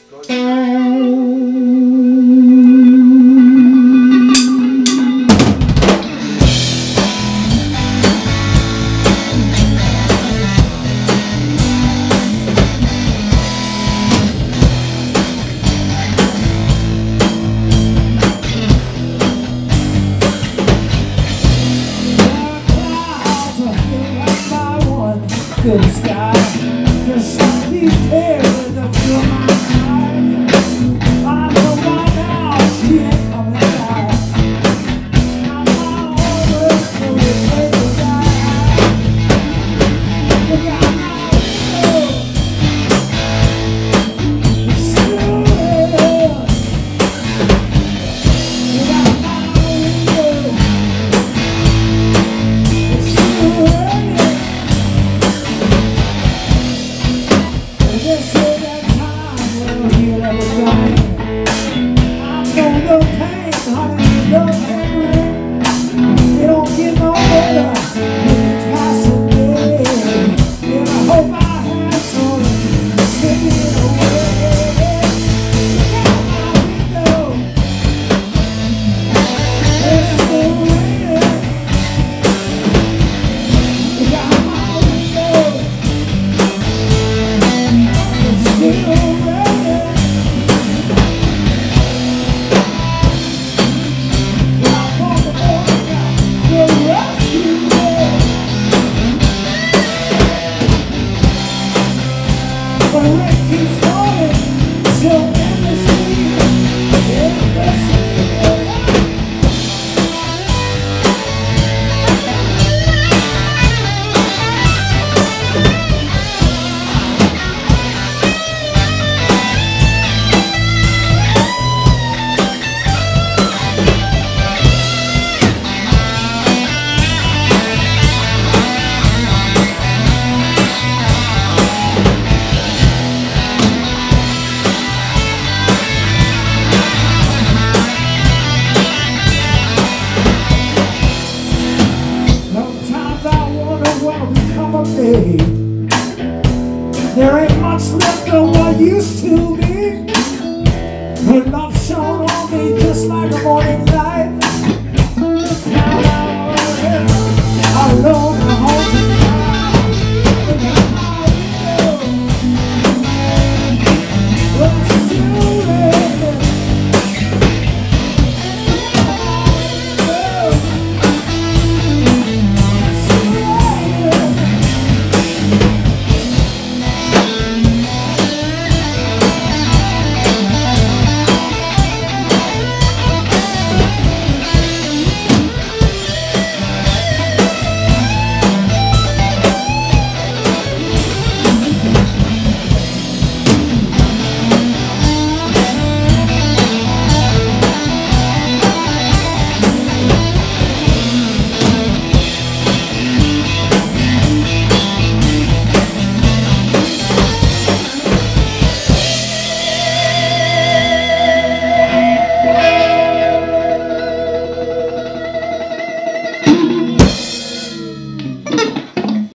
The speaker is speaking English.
To the sky, just like these tears that fill my eyes. I know by now she ain't coming back. I'm always going to say goodbye. Look out my window, it's still raining. Look out my window, it's still raining. They say that time will heal everything.